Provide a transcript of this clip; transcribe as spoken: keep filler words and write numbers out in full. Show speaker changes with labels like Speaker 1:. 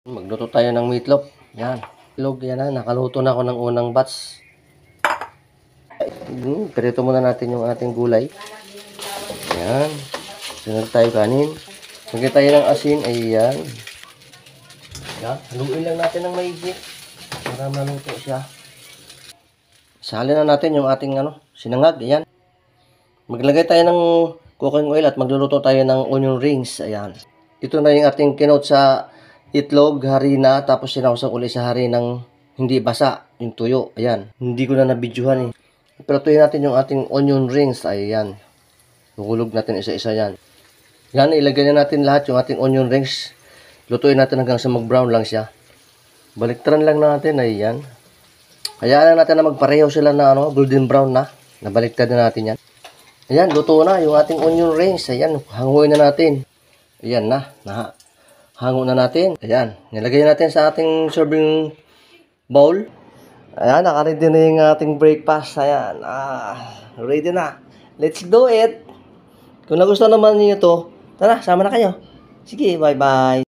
Speaker 1: Magluto tayo ng meatloaf. Yan. Itlog, yan na. Nakaluto na ako ng unang batch. Hmm, Prito muna natin yung ating gulay. Yan. Sunod tayo kanin. Lagyan tayo ng asin. Ayan. Yan. Haluin lang natin ng maigi para maluto siya. Salin na natin yung ating ano, sinangag. Ayan. Maglagay tayo ng cooking oil at magluluto tayo ng onion rings. Ayan. Ito na yung ating kinote sa itlog, harina, tapos sinawsaw ulit sa harinang hindi basa, yung tuyo. Ayan. Hindi ko na nabidyohan eh. Pero tuyin natin yung ating onion rings. Ayan. Huhulog natin isa-isa yan. Yan, ilagay na natin lahat yung ating onion rings. Lutuin natin hanggang sa mag-brown lang siya. Baliktaran lang natin. Ayan. Hayaan lang natin na magpareho sila na ano, golden brown na. Nabaliktad na natin yan. Ayan, luto na yung ating onion rings. Ayan, hanguin na natin. Ayan na. na hango na natin. Ayan, nilagay natin sa ating serving bowl. Ayan, nakaready na yung ating breakfast. Ayan, ah, ready na. Let's do it. Kung nagustuhan naman niyo ito, tara, sama na kayo. Sige, bye-bye.